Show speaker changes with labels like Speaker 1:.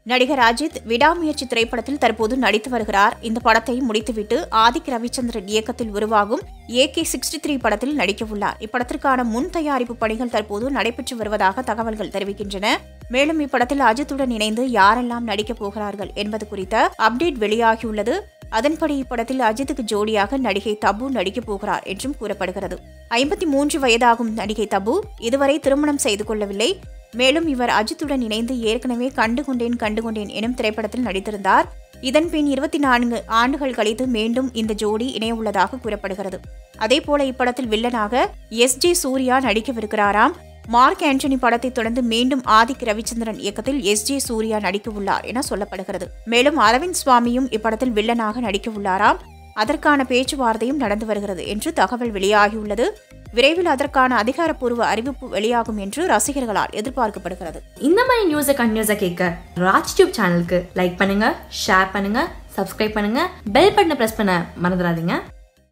Speaker 1: நடிகர் அஜித் விடாமுயற்சி திரைப்படத்தில் தற்போது நடித்து வருகிறார். இந்த படத்தை முடித்துவிட்டு ஆதிக் ரவிச்சந்திரன் இயக்கத்தில் உருவாகும் AK-63 படத்தில் நடிக்கவுள்ளார். இப்படத்திற்கான முன் தயாரிப்பு பணிகள் தற்போது நடைபெற்று வருவதாக தகவல்கள் தெரிவிக்கின்றன. மேலும் இப்படத்தில் அஜித்துடன் இணைந்து யாரெல்லாம் நடிக்கப் போகிறார்கள் என்பது குறித்த அப்டேட் வெளியாகியுள்ளது. அதன்படி இப்படத்தில் அஜித்துக்கு ஜோடியாக நடிகை தபு நடிக்கப் போகிறார் என்றும் கூறப்படுகிறது. 53 வயதாகும் நடிகை தபு இதுவரை திருமணம் செய்து கொள்ளவில்லை. மேலும் இவர் அஜித்துடன் இணைந்து ஏற்கனவே கண்டுகொண்டேன் எனும் திரைப்படத்தில் நடித்திருந்தார். இதன்பின் 24 ஆண்டுகள் கழித்து மீண்டும் இந்த ஜோடி இணையவுள்ளதாக கூறப்படுகிறது. அதேபோல இப்படத்தில் வில்லனாக SJ சூர்யா நடிக்கவிருக்கிறாராம். மார்க் ஆண்டனி படத்தை தொடர்ந்து மீண்டும் ஆதிக் ரவிச்சந்திரன் இயக்கத்தில் SJ சூர்யா நடிக்கவுள்ளார் என சொல்லப்படுகிறது. மேலும் அரவிந்த் சுவாமியும் இப்படத்தில் வில்லனாக நடிக்கவுள்ளாராம். அதற்கான பேச்சுவார்த்தையும் நடந்து வருகிறது என்று தகவல் வெளியாகியுள்ளது. விரைவில் அதற்கான அதிகாரப்பூர்வ அறிவிப்பு வெளியாகும் என்று ரசிகர்களால் எதிர்பார்க்கப்படுகிறது.
Speaker 2: இந்த மாதிரி நியூஸை கண்டினியூஸா கேட்க ராஜ் டியூப் சேனலுக்கு லைக் பண்ணுங்க, ஷேர் பண்ணுங்க, சப்ஸ்கிரைப் பண்ணுங்க, பெல் பட்டனை பிரஸ் பண்ண மறந்துடாதீங்க.